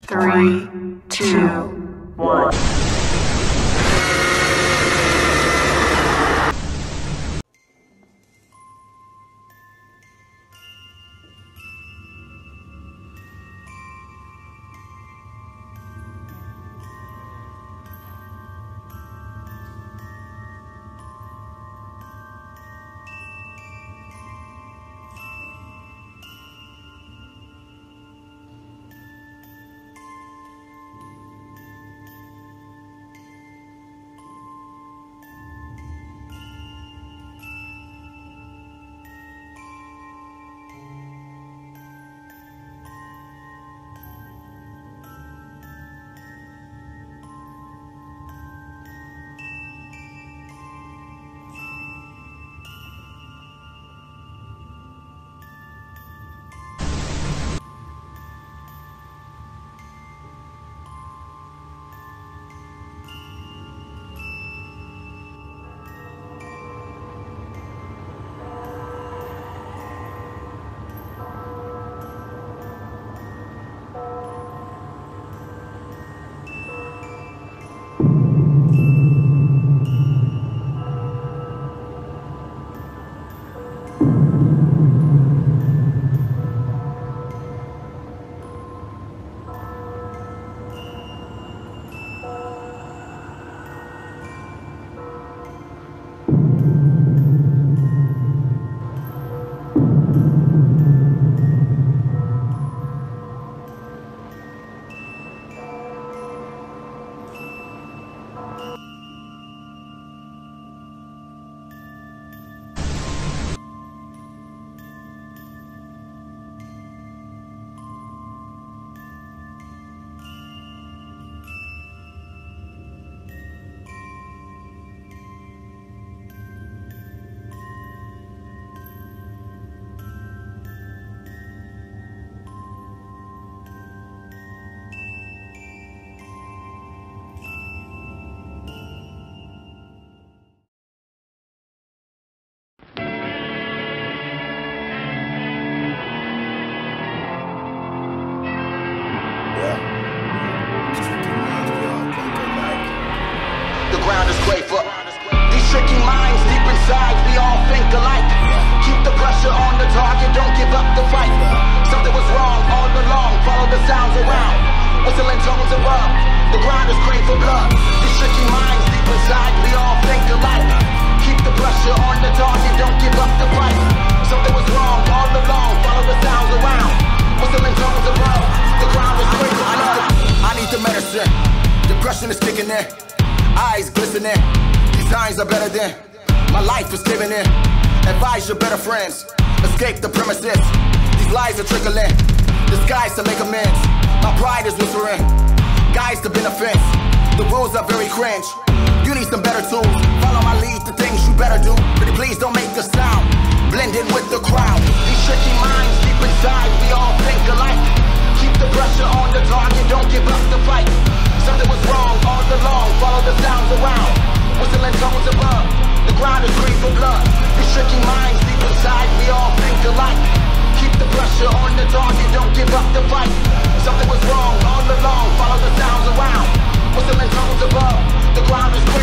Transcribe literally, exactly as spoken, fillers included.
Three, two, one. These tricky minds deep inside, we all think alike. Keep the pressure on the target, don't give up the fight. Something was wrong all along, follow the sounds around. Whistling tones above, the ground is crave for blood. These tricky minds deep inside, we all think alike. Keep the pressure on the target, don't give up the fight. Something was wrong all along, follow the sounds around. Whistling tones above, the ground is crave for blood. I need the medicine, depression is kicking in. Eyes glistening, these signs are better than my life is giving in. Advise your better friends, escape the premises. These lies are trickling, disguised to make amends. My pride is whispering, guys to benefits. The rules are very cringe, you need some better tools. Follow my lead, the things you better do. Pretty please don't make a sound, blend in with the crowd. These tricky minds deep inside, we all think alike. Keep the pressure on the target, don't give up the fight. Something was wrong all along, follow the sounds around. Whistling tones above, the ground is green for blood. These tricky minds deep inside, we all think alike. Keep the pressure on the target, don't give up the fight. Something was wrong all along, follow the sounds around. Whistling tones above, the ground is green.